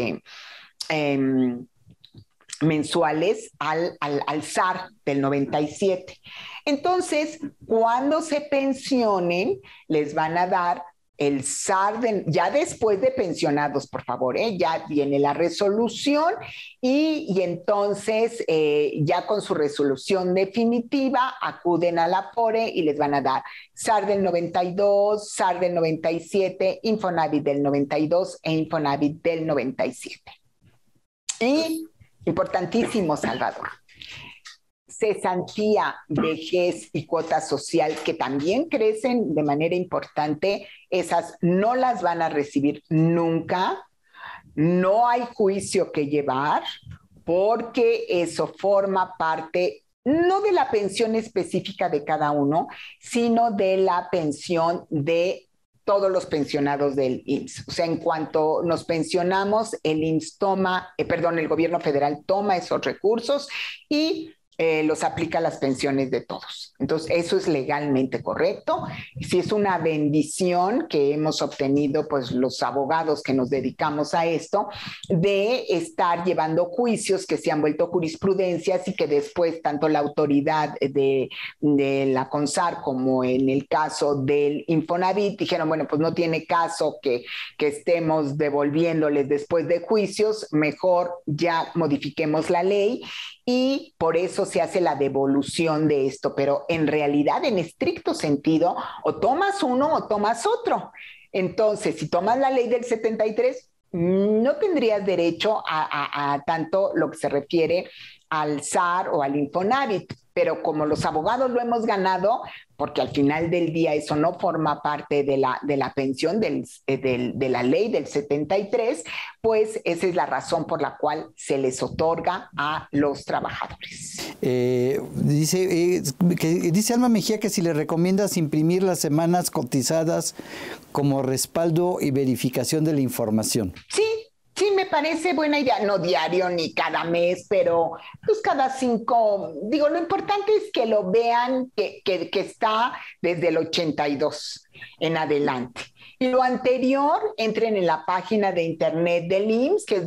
mensuales al SAR del 97. Entonces, cuando se pensionen, les van a dar el SAR, ya después de pensionados, por favor, ya viene la resolución y entonces ya con su resolución definitiva acuden a la Afore y les van a dar SAR del 92, SAR del 97, Infonavit del 92 e Infonavit del 97. Y importantísimo, Salvador, cesantía, vejez y cuota social, que también crecen de manera importante, esas no las van a recibir nunca, no hay juicio que llevar, porque eso forma parte no de la pensión específica de cada uno, sino de la pensión de todos los pensionados del IMSS. O sea, en cuanto nos pensionamos, el IMSS el gobierno federal toma esos recursos y los aplica a las pensiones de todos. Entonces, eso es legalmente correcto. Y si es una bendición que hemos obtenido, pues, los abogados que nos dedicamos a esto, de estar llevando juicios que se han vuelto jurisprudencias y que después tanto la autoridad de la CONSAR como en el caso del Infonavit dijeron, bueno, pues no tiene caso que estemos devolviéndoles después de juicios, mejor ya modifiquemos la ley. Y por eso se hace la devolución de esto, pero en realidad, en estricto sentido, o tomas uno o tomas otro. Entonces, si tomas la ley del 73, no tendrías derecho a tanto lo que se refiere al SAR o al Infonavit. Pero como los abogados lo hemos ganado, porque al final del día eso no forma parte de la pensión de la ley del 73, pues esa es la razón por la cual se les otorga a los trabajadores. Dice Alma Mejía que si le recomiendas imprimir las semanas cotizadas como respaldo y verificación de la información. Sí, me parece buena idea, no diario ni cada mes, pero pues cada 5, digo, lo importante es que lo vean, que está desde el 82 en adelante. Y lo anterior, entren en la página de internet del IMSS, que es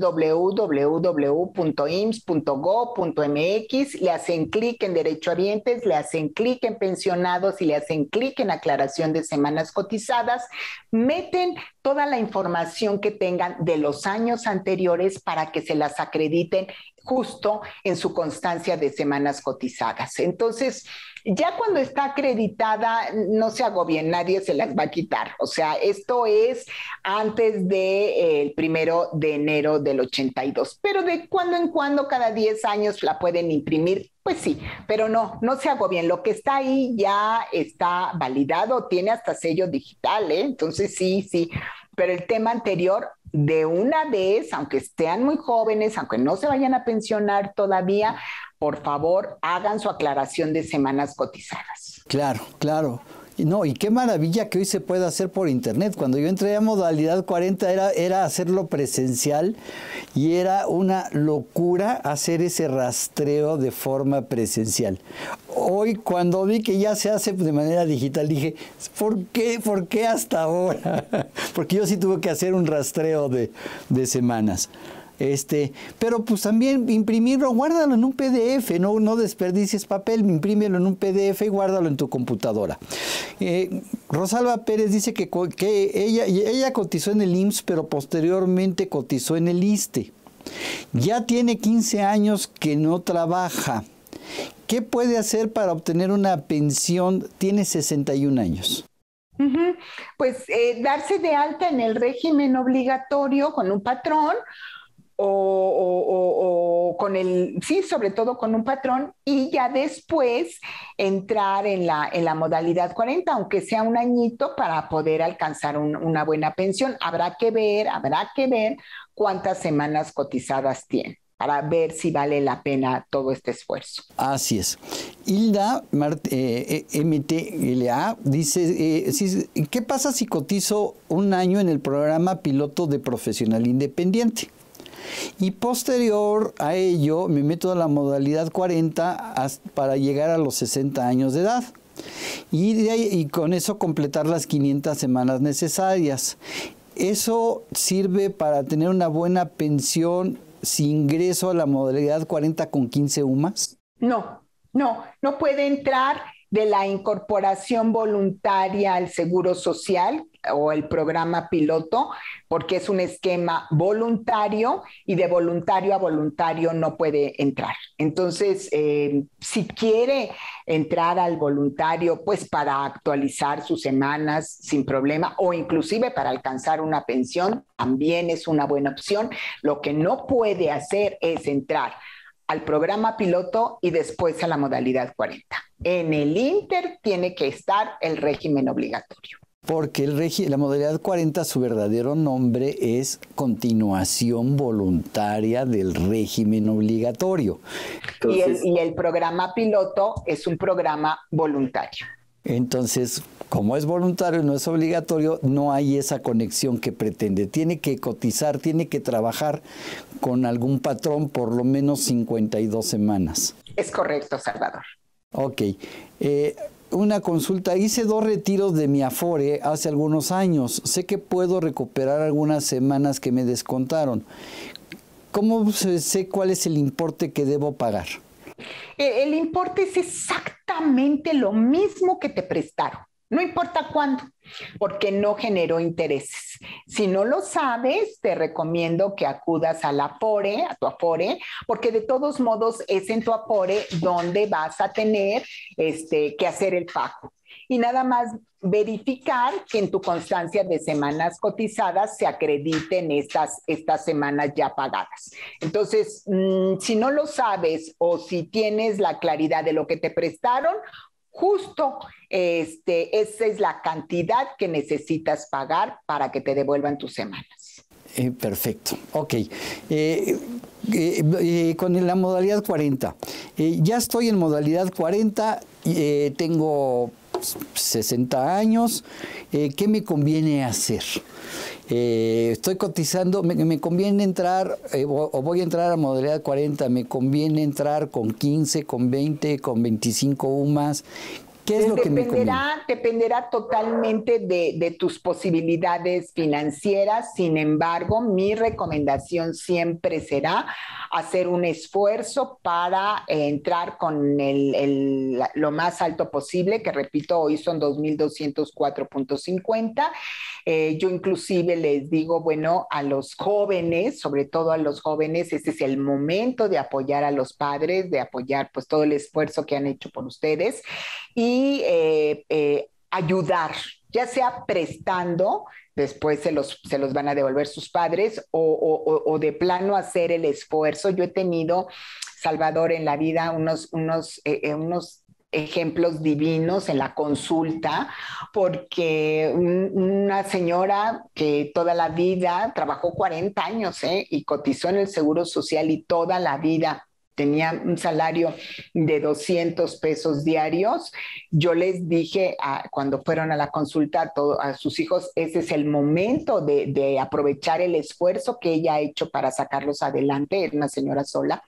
www.ims.go.mx, le hacen clic en derechohabientes, le hacen clic en pensionados y le hacen clic en aclaración de semanas cotizadas, meten toda la información que tengan de los años anteriores para que se las acrediten justo en su constancia de semanas cotizadas. Entonces, ya cuando está acreditada, no se agobien, nadie se las va a quitar. O sea, esto es antes del 1 de enero del 82. Pero de cuando en cuando, cada 10 años la pueden imprimir, pues sí, pero no se agobien. Lo que está ahí ya está validado, tiene hasta sello digital, ¿eh? Entonces sí. Pero el tema anterior, de una vez, aunque estén muy jóvenes, aunque no se vayan a pensionar todavía, por favor, hagan su aclaración de semanas cotizadas. Claro. No, y qué maravilla que hoy se pueda hacer por internet. Cuando yo entré a modalidad 40 era hacerlo presencial y era una locura hacer ese rastreo de forma presencial. Hoy cuando vi que ya se hace de manera digital dije, ¿por qué hasta ahora? Porque yo sí tuve que hacer un rastreo de semanas. Pero pues también imprimirlo, guárdalo en un PDF, no desperdicies papel, imprímelo en un PDF y guárdalo en tu computadora. Rosalba Pérez dice que ella cotizó en el IMSS, pero posteriormente cotizó en el ISSSTE. Ya tiene 15 años que no trabaja. ¿Qué puede hacer para obtener una pensión? Tiene 61 años. Pues darse de alta en el régimen obligatorio con un patrón, o sobre todo con un patrón, y ya después entrar en la modalidad 40, aunque sea un añito, para poder alcanzar una buena pensión. Habrá que ver cuántas semanas cotizadas tiene, para ver si vale la pena todo este esfuerzo. Así es. Hilda MTLA dice, ¿qué pasa si cotizo un año en el programa piloto de profesional independiente? Y posterior a ello me meto a la modalidad 40 para llegar a los 60 años de edad. Y con eso completar las 500 semanas necesarias. ¿Eso sirve para tener una buena pensión si ingreso a la modalidad 40 con 15 UMAS? No puede entrar de la incorporación voluntaria al Seguro Social o el programa piloto, porque es un esquema voluntario y de voluntario a voluntario no puede entrar. Entonces, si quiere entrar al voluntario, pues para actualizar sus semanas sin problema, o inclusive para alcanzar una pensión, también es una buena opción. Lo que no puede hacer es entrar al programa piloto y después a la modalidad 40. En el Inter tiene que estar el régimen obligatorio. Porque la modalidad 40, su verdadero nombre es continuación voluntaria del régimen obligatorio. Entonces, y el programa piloto es un programa voluntario. Entonces, como es voluntario, no es obligatorio, no hay esa conexión que pretende. Tiene que cotizar, tiene que trabajar con algún patrón por lo menos 52 semanas. Es correcto, Salvador. Ok. Una consulta. Hice 2 retiros de mi Afore hace algunos años. Sé que puedo recuperar algunas semanas que me descontaron. ¿Cómo sé cuál es el importe que debo pagar? El importe es exactamente lo mismo que te prestaron. No importa cuándo, porque no generó intereses. Si no lo sabes, te recomiendo que acudas a tu Afore, porque de todos modos es en tu Afore donde vas a tener que hacer el pago. Y nada más verificar que en tu constancia de semanas cotizadas se acrediten estas semanas ya pagadas. Entonces, si no lo sabes o si tienes la claridad de lo que te prestaron, justo esa es la cantidad que necesitas pagar para que te devuelvan tus semanas. Perfecto, ok. Con la modalidad 40. Ya estoy en modalidad 40, tengo 60 años. ¿Qué me conviene hacer? Estoy cotizando, me conviene entrar, o voy a entrar a modalidad 40, me conviene entrar con 15, con 20, con 25 UMAS. ¿Qué es lo que me conviene? Dependerá totalmente de tus posibilidades financieras. Sin embargo, mi recomendación siempre será hacer un esfuerzo para entrar con lo más alto posible, que repito, hoy son 2,204.50. Yo inclusive les digo, bueno, a los jóvenes, sobre todo a los jóvenes, este es el momento de apoyar a los padres, de apoyar pues todo el esfuerzo que han hecho por ustedes y ayudar, ya sea prestando, después se los van a devolver sus padres o de plano hacer el esfuerzo. Yo he tenido, Salvador, en la vida unos ejemplos divinos en la consulta, porque una señora que toda la vida trabajó 40 años y cotizó en el Seguro Social y toda la vida tenía un salario de 200 pesos diarios. Yo les dije cuando fueron a la consulta a sus hijos, ese es el momento de aprovechar el esfuerzo que ella ha hecho para sacarlos adelante. Era una señora sola.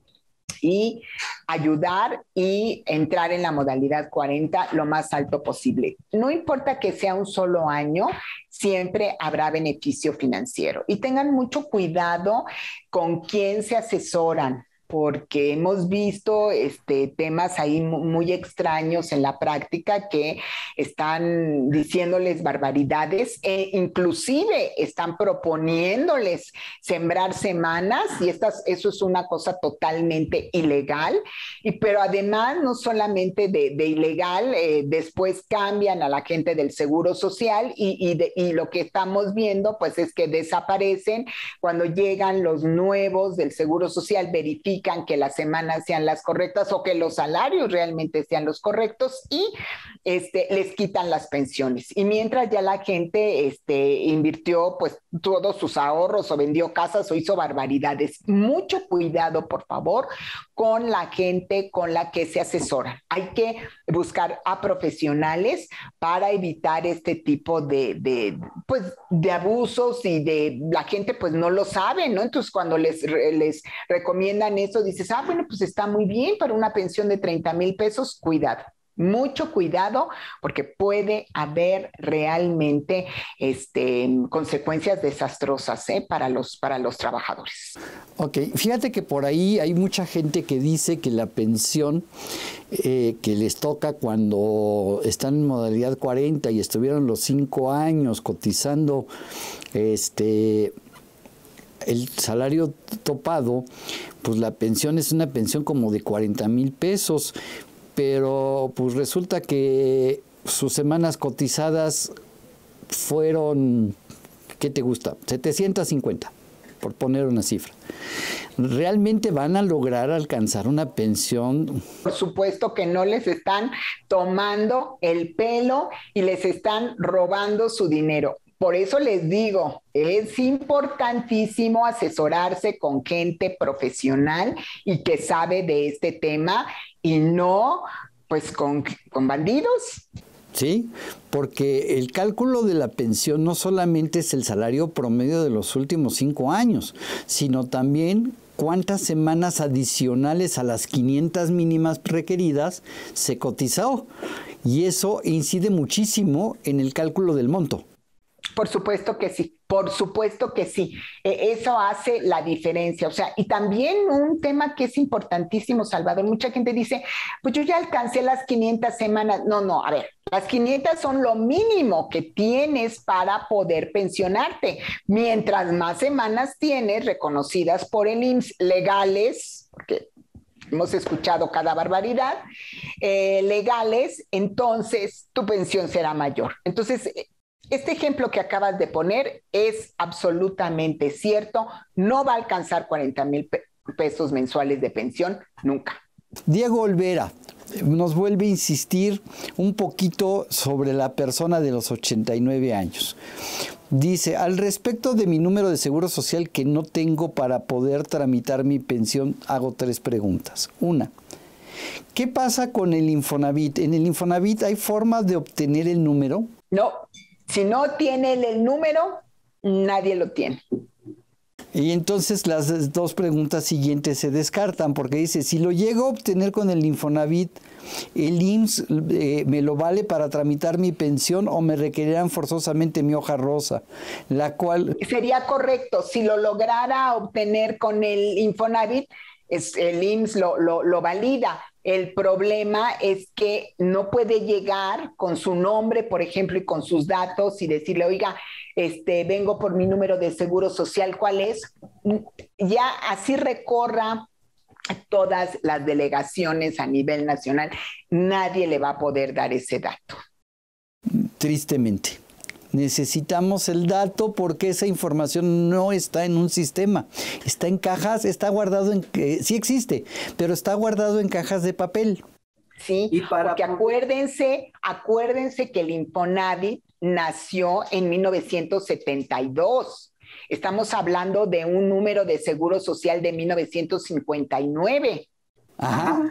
Y ayudar y entrar en la modalidad 40 lo más alto posible. No importa que sea un solo año, siempre habrá beneficio financiero. Y tengan mucho cuidado con quién se asesoran, porque hemos visto temas ahí muy extraños en la práctica que están diciéndoles barbaridades e inclusive están proponiéndoles sembrar semanas y eso es una cosa totalmente ilegal. Pero además no solamente de ilegal, después cambian a la gente del Seguro Social y lo que estamos viendo pues es que desaparecen cuando llegan los nuevos del Seguro Social, verifican que las semanas sean las correctas o que los salarios realmente sean los correctos y les quitan las pensiones. Y mientras ya la gente invirtió pues todos sus ahorros o vendió casas o hizo barbaridades. Mucho cuidado, por favor, con la gente con la que se asesoran. Hay que buscar a profesionales para evitar este tipo de abusos y la gente pues no lo sabe, ¿no? Entonces cuando les recomiendan eso, dices, bueno, pues está muy bien para una pensión de 30,000 pesos, cuidado. Mucho cuidado porque puede haber realmente consecuencias desastrosas para los trabajadores. Ok, fíjate que por ahí hay mucha gente que dice que la pensión que les toca cuando están en modalidad 40 y estuvieron los 5 años cotizando el salario topado, pues la pensión es una pensión como de 40,000 pesos, pero pues resulta que sus semanas cotizadas fueron, ¿qué te gusta? 750, por poner una cifra. ¿Realmente van a lograr alcanzar una pensión? Por supuesto que no, les están tomando el pelo y les están robando su dinero. Por eso les digo, es importantísimo asesorarse con gente profesional y que sabe de este tema y no pues con bandidos. Sí, porque el cálculo de la pensión no solamente es el salario promedio de los últimos 5 años, sino también cuántas semanas adicionales a las 500 mínimas requeridas se cotizó. Y eso incide muchísimo en el cálculo del monto. Por supuesto que sí, por supuesto que sí. Eso hace la diferencia. O sea, y también un tema que es importantísimo, Salvador, mucha gente dice, pues yo ya alcancé las 500 semanas. No, a ver, las 500 son lo mínimo que tienes para poder pensionarte. Mientras más semanas tienes reconocidas por el IMSS legales, porque hemos escuchado cada barbaridad, legales, entonces tu pensión será mayor. Entonces, este ejemplo que acabas de poner es absolutamente cierto, no va a alcanzar 40,000 pesos mensuales de pensión nunca. Diego Olvera nos vuelve a insistir un poquito sobre la persona de los 89 años. Dice, al respecto de mi número de seguro social que no tengo para poder tramitar mi pensión, hago 3 preguntas. Una, ¿qué pasa con el Infonavit? ¿En el Infonavit hay formas de obtener el número? No, si no tiene el número, nadie lo tiene. Y entonces las 2 preguntas siguientes se descartan, porque dice, si lo llego a obtener con el Infonavit, ¿el IMSS me lo vale para tramitar mi pensión o me requerirán forzosamente mi hoja rosa? La cual... Sería correcto, si lo lograra obtener con el Infonavit, el IMSS lo valida. El problema es que no puede llegar con su nombre, por ejemplo, y con sus datos y decirle, oiga, vengo por mi número de seguro social, ¿cuál es? Ya así recorra todas las delegaciones a nivel nacional, nadie le va a poder dar ese dato. Tristemente. Necesitamos el dato porque esa información no está en un sistema. Está en cajas, está guardado en... sí existe, pero está guardado en cajas de papel. Sí, porque acuérdense que el Infonavit nació en 1972. Estamos hablando de un número de seguro social de 1959. Ajá.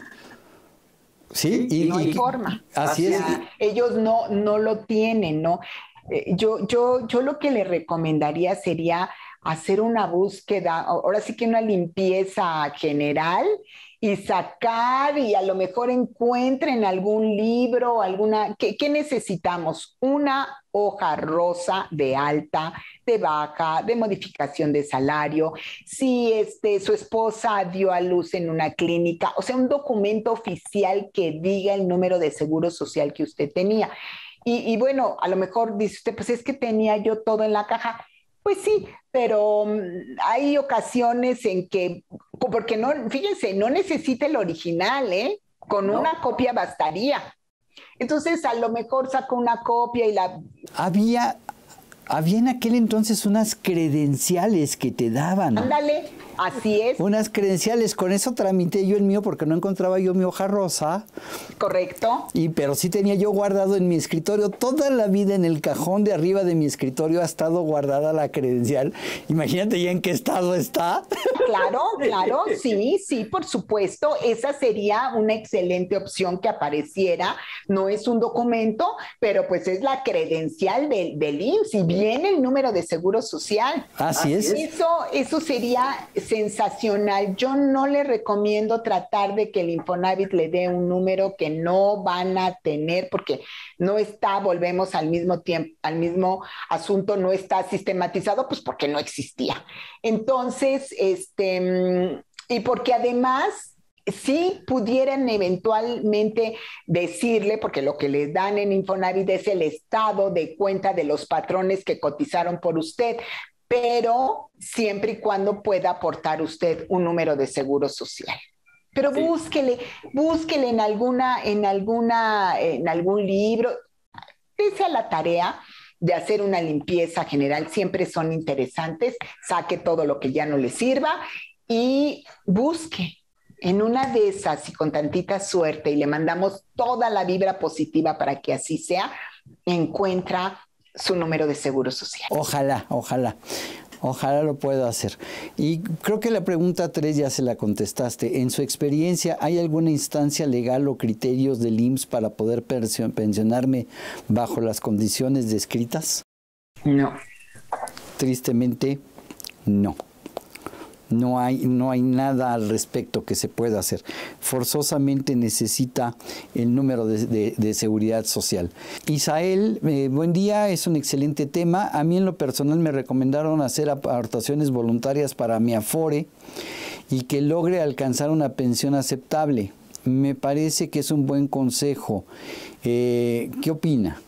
Sí, y no hay forma. Así es. Ellos no lo tienen, ¿no? Yo lo que le recomendaría sería hacer una búsqueda, ahora sí que una limpieza general y sacar y a lo mejor encuentren algún libro, ¿qué necesitamos? Una hoja rosa de alta, de baja, de modificación de salario, si su esposa dio a luz en una clínica, o sea, un documento oficial que diga el número de seguro social que usted tenía. Y bueno, a lo mejor dice usted, pues es que tenía yo todo en la caja. Pues sí, pero hay ocasiones en que, porque no, fíjense, no necesita el original, ¿eh? Con una copia bastaría. Entonces, a lo mejor saco una copia y la... Había en aquel entonces unas credenciales que te daban. Ándale, así es. Unas credenciales, con eso tramité yo el mío porque no encontraba yo mi hoja rosa. Correcto. Pero sí tenía yo guardado en mi escritorio, toda la vida en el cajón de arriba de mi escritorio ha estado guardada la credencial. Imagínate ya en qué estado está. Claro, sí, por supuesto. Esa sería una excelente opción que apareciera. No es un documento, pero pues es la credencial del IMSS y viene el número de seguro social. Así es. Eso sería sensacional. Yo no le recomiendo tratar de que el Infonavit le dé un número que no van a tener porque no está, volvemos al mismo tiempo, al mismo asunto, no está sistematizado, pues porque no existía. Entonces, y porque además si pudieran eventualmente decirle, porque lo que les dan en Infonavit es el estado de cuenta de los patrones que cotizaron por usted, pero siempre y cuando pueda aportar usted un número de seguro social. Pero sí, búsquele en algún libro, dése a la tarea de hacer una limpieza general, siempre son interesantes, saque todo lo que ya no le sirva y busque. En una de esas y con tantita suerte y le mandamos toda la vibra positiva para que así sea, encuentra su número de seguro social. Ojalá lo pueda hacer. Y creo que la pregunta 3 ya se la contestaste. En su experiencia, ¿hay alguna instancia legal o criterios del IMSS para poder pensionarme bajo las condiciones descritas? No. Tristemente, no. No hay nada al respecto que se pueda hacer. Forzosamente necesita el número de seguridad social. Isael, buen día, es un excelente tema. A mí en lo personal me recomendaron hacer aportaciones voluntarias para mi Afore y que logre alcanzar una pensión aceptable. Me parece que es un buen consejo. ¿Qué opina?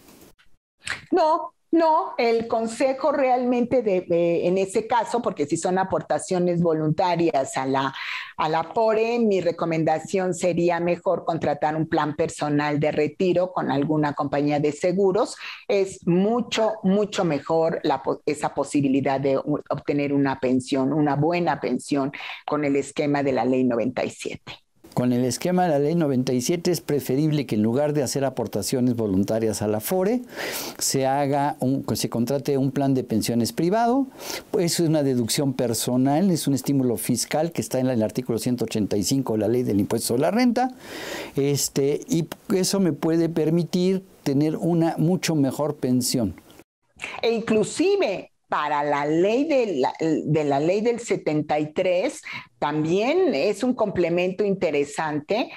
No, el consejo realmente en ese caso, porque si son aportaciones voluntarias a a la Afore, mi recomendación sería mejor contratar un plan personal de retiro con alguna compañía de seguros. Es mucho, mucho mejor esa posibilidad de obtener una pensión, una buena pensión con el esquema de la Ley 97. Con el esquema de la Ley 97 es preferible que en lugar de hacer aportaciones voluntarias a la Afore, se contrate un plan de pensiones privado. Pues es una deducción personal, es un estímulo fiscal que está en el artículo 185 de la Ley del Impuesto sobre la Renta. Y eso me puede permitir tener una mucho mejor pensión. E inclusive para la ley de la ley del 73, también es un complemento interesante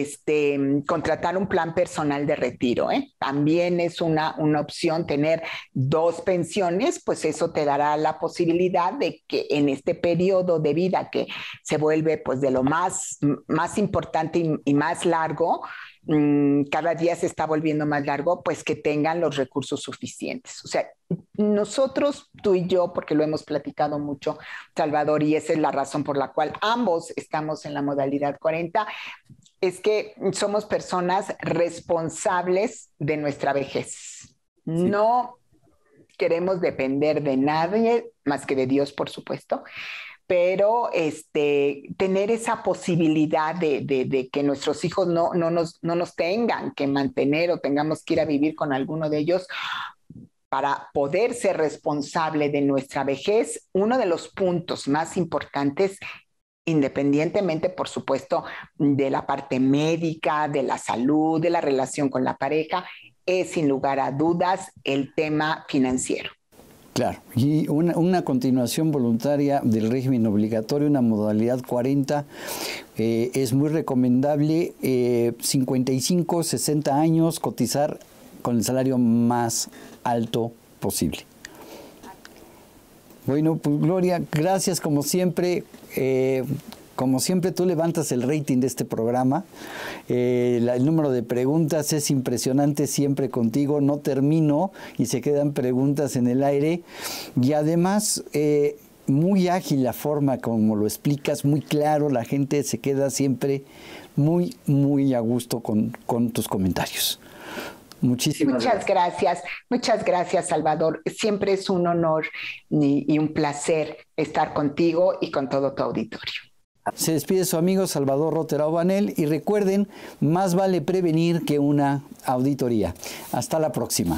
contratar un plan personal de retiro. También es una opción tener 2 pensiones, pues eso te dará la posibilidad de que en este periodo de vida que se vuelve pues de lo más importante y más largo, cada día se está volviendo más largo, pues que tengan los recursos suficientes. O sea, nosotros, tú y yo, porque lo hemos platicado mucho, Salvador, y esa es la razón por la cual ambos estamos en la modalidad 40, es que somos personas responsables de nuestra vejez. Sí. No queremos depender de nadie, más que de Dios, por supuesto, pero tener esa posibilidad de que nuestros hijos no nos tengan que mantener o tengamos que ir a vivir con alguno de ellos para poder ser responsable de nuestra vejez, uno de los puntos más importantes, independientemente, por supuesto, de la parte médica, de la salud, de la relación con la pareja, es sin lugar a dudas el tema financiero. Claro, y una continuación voluntaria del régimen obligatorio, una modalidad 40, es muy recomendable, 55, 60 años, cotizar con el salario más alto posible. Bueno, pues Gloria, gracias como siempre. Como siempre, tú levantas el rating de este programa. El número de preguntas es impresionante siempre contigo. No termino y se quedan preguntas en el aire. Y además, muy ágil la forma como lo explicas, muy claro. La gente se queda siempre muy, muy a gusto con tus comentarios. Muchas gracias, Salvador. Siempre es un honor y un placer estar contigo y con todo tu auditorio. Se despide su amigo Salvador Rother Aubanel y recuerden, más vale prevenir que una auditoría. Hasta la próxima.